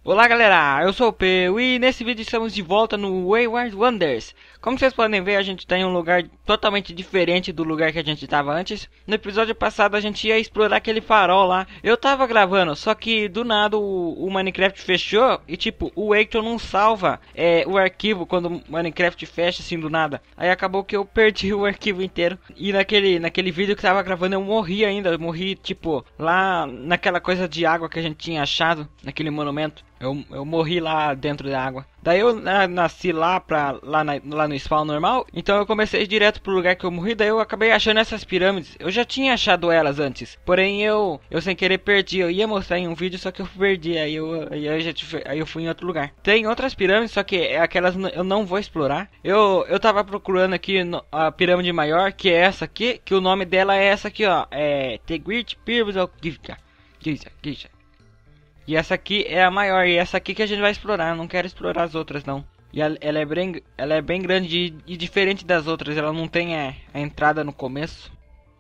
Olá galera, eu sou o Peu e nesse vídeo estamos de volta no Wayward Wonders. Como vocês podem ver, a gente está em um lugar totalmente diferente do lugar que a gente estava antes. No episódio passado a gente ia explorar aquele farol lá. Eu tava gravando, só que do nada o Minecraft fechou e tipo, o Hector não salva o arquivo quando o Minecraft fecha assim do nada. Aí acabou que eu perdi o arquivo inteiro. E naquele vídeo que tava gravando eu morri ainda, eu morri tipo lá naquela coisa de água que a gente tinha achado, naquele monumento. Eu morri lá dentro da água. Daí eu nasci lá no spawn normal. Então eu comecei direto pro lugar que eu morri. Daí eu acabei achando essas pirâmides. Eu já tinha achado elas antes. Porém eu sem querer perdi. Eu ia mostrar em um vídeo, só que eu perdi. Aí eu fui em outro lugar. Tem outras pirâmides, só que aquelas eu não vou explorar. Eu tava procurando aqui a pirâmide maior, que é essa aqui. Que o nome dela é essa aqui, ó. É The Great Pyramid of Giza. E essa aqui é a maior, e essa aqui que a gente vai explorar. Eu não quero explorar as outras não. E ela é bem grande e diferente das outras. Ela não tem a entrada no começo.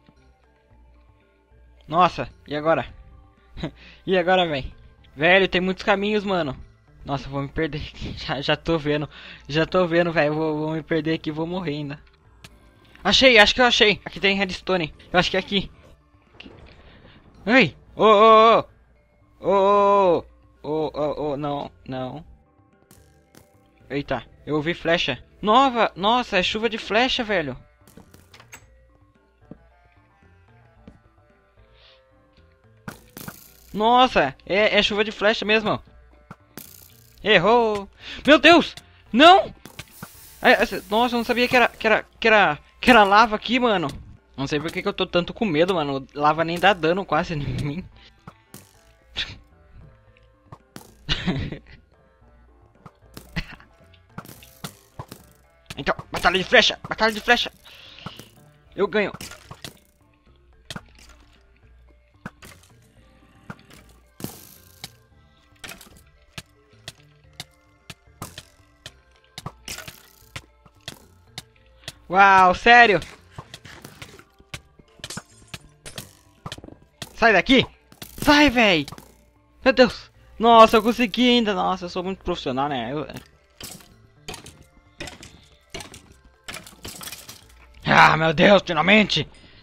Nossa, e agora? E agora, velho? Velho, tem muitos caminhos, mano. Nossa, eu vou me perder. Já tô vendo. Já tô vendo, velho. Vou me perder aqui, vou morrer ainda. Achei, acho que eu achei. Aqui tem redstone. Eu acho que é aqui. Ei! Ô! Não. Eita, eu ouvi flecha. Nossa, é chuva de flecha, velho. Nossa, é chuva de flecha mesmo. Errou. Meu Deus, não. Nossa, eu não sabia que era lava aqui, mano. Não sei por que eu tô tanto com medo, mano. Lava nem dá dano quase em mim. Então, batalha de flecha. Eu ganho. Uau, sério? Sai daqui! Sai, véi! Meu Deus! Nossa, eu consegui ainda! Nossa, eu sou muito profissional, né? Ah, meu Deus, finalmente!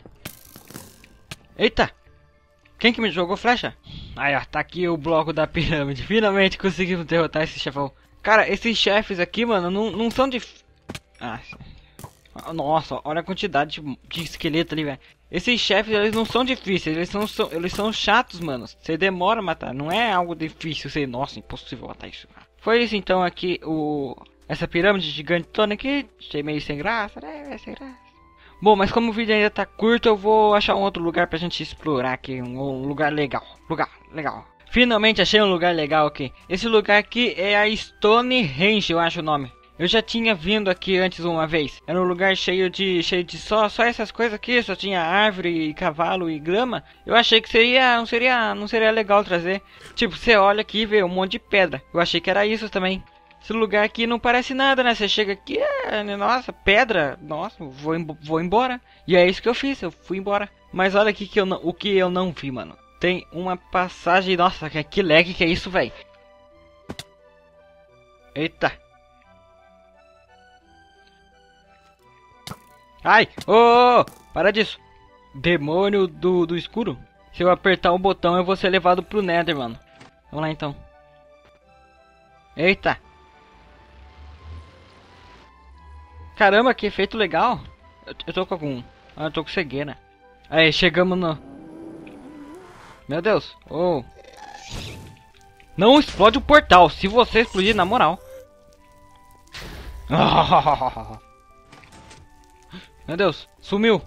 Eita! Quem que me jogou flecha? Aí, ó, tá aqui o bloco da pirâmide. Finalmente conseguimos derrotar esse chefão. Cara, esses chefes aqui, mano, não são de... Ah, nossa, olha a quantidade de esqueleto ali, velho. Esses chefes, eles não são difíceis, eles são chatos, mano. Você demora a matar, não é algo difícil. Você, nossa, impossível matar isso. Foi isso então aqui, essa pirâmide gigantona aqui. Achei meio sem graça, né? Sem graça. Bom, mas como o vídeo ainda tá curto, eu vou achar um outro lugar pra gente explorar aqui. Um lugar legal. Legal. Finalmente achei um lugar legal aqui. Esse lugar aqui é a Stonehenge, eu acho o nome. Eu já tinha vindo aqui antes uma vez. Era um lugar cheio de só essas coisas aqui. Só tinha árvore, cavalo e grama. Eu achei que não seria legal trazer. Tipo, você olha aqui e vê um monte de pedra. Eu achei que era isso também. Esse lugar aqui não parece nada, né? Você chega aqui, nossa, pedra. Nossa, vou embora. E é isso que eu fiz, eu fui embora. Mas olha aqui o que eu não vi, mano. Tem uma passagem. Nossa, que lag que é isso, velho. Eita. Ai! Para disso! Demônio do escuro. Se eu apertar o botão eu vou ser levado pro Nether, mano. Vamos lá então. Eita! Caramba, que efeito legal! Eu tô com algum... eu tô com cegueira. Aí, chegamos no... Meu Deus! Não explode o portal! Se você explodir, na moral. Meu Deus, sumiu.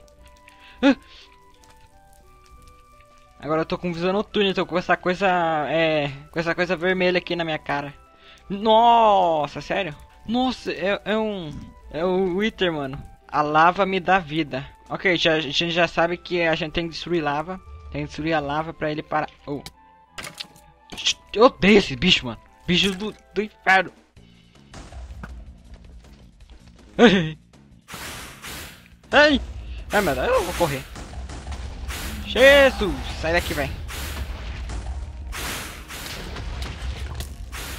Agora eu tô com visão noturna, tô com essa coisa vermelha aqui na minha cara. Nossa, sério? Nossa, é o Wither, mano. A lava me dá vida. Ok, a gente já sabe que a gente tem que destruir lava. Tem que destruir a lava pra ele parar. Eu odeio esse bicho, mano. Bicho do inferno. Ai! Ai, meu Deus, eu vou correr. Jesus! Sai daqui, velho.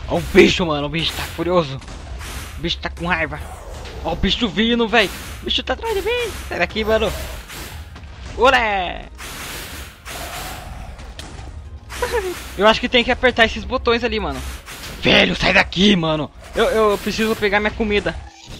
Ó o bicho, mano. O bicho tá furioso. O bicho tá com raiva. Ó o bicho vindo, velho. O bicho tá atrás de mim. Sai daqui, mano. Olé! Eu acho que tem que apertar esses botões ali, mano. Velho, sai daqui, mano. Eu preciso pegar minha comida.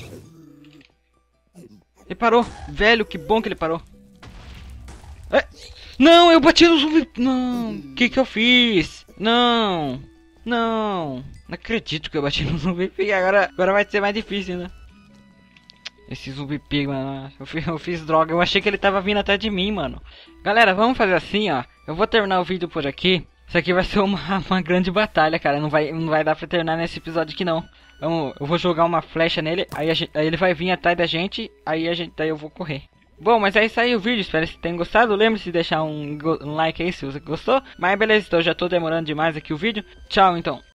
Ele parou. Velho, que bom que ele parou. É. Não, eu bati no zumbi. Não, o que eu fiz? Não. Não acredito que eu bati no zumbi pig. Agora vai ser mais difícil, né? Esse zumbi pig, mano. Eu fiz droga. Eu achei que ele tava vindo atrás de mim, mano. Galera, vamos fazer assim, ó. Eu vou terminar o vídeo por aqui. Isso aqui vai ser uma grande batalha, cara. Não vai dar pra terminar nesse episódio aqui, não. Eu vou jogar uma flecha nele. Aí ele vai vir atrás da gente. Daí eu vou correr. Bom, mas é isso aí o vídeo, espero que vocês tenham gostado. Lembre-se de deixar um like aí se você gostou. Mas beleza, então já tô demorando demais aqui o vídeo. Tchau, então.